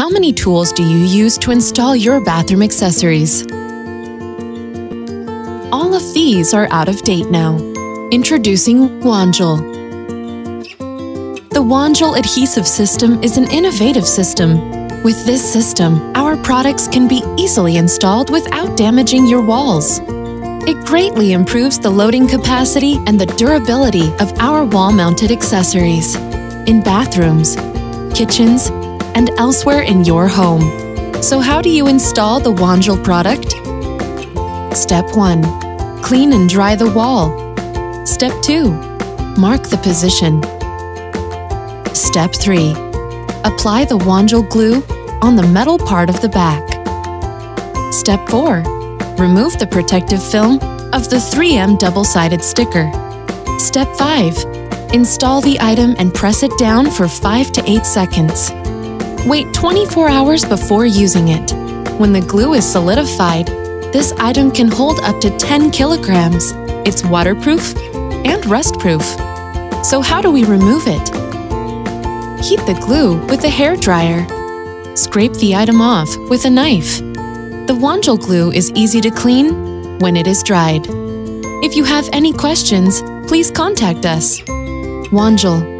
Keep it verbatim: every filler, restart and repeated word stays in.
How many tools do you use to install your bathroom accessories? All of these are out of date now. Introducing Wangel. The Wangel adhesive system is an innovative system. With this system, our products can be easily installed without damaging your walls. It greatly improves the loading capacity and the durability of our wall-mounted accessories in bathrooms, kitchens, and elsewhere in your home. So how do you install the Wangel product? Step one. Clean and dry the wall. Step two. Mark the position. Step three. Apply the Wangel glue on the metal part of the back. Step four. Remove the protective film of the three M double-sided sticker. Step five. Install the item and press it down for five to eight seconds. Wait twenty-four hours before using it. When the glue is solidified, this item can hold up to ten kilograms. It's waterproof and rust-proof. So how do we remove it? Heat the glue with a hairdryer. Scrape the item off with a knife. The Wangel glue is easy to clean when it is dried. If you have any questions, please contact us. Wangel.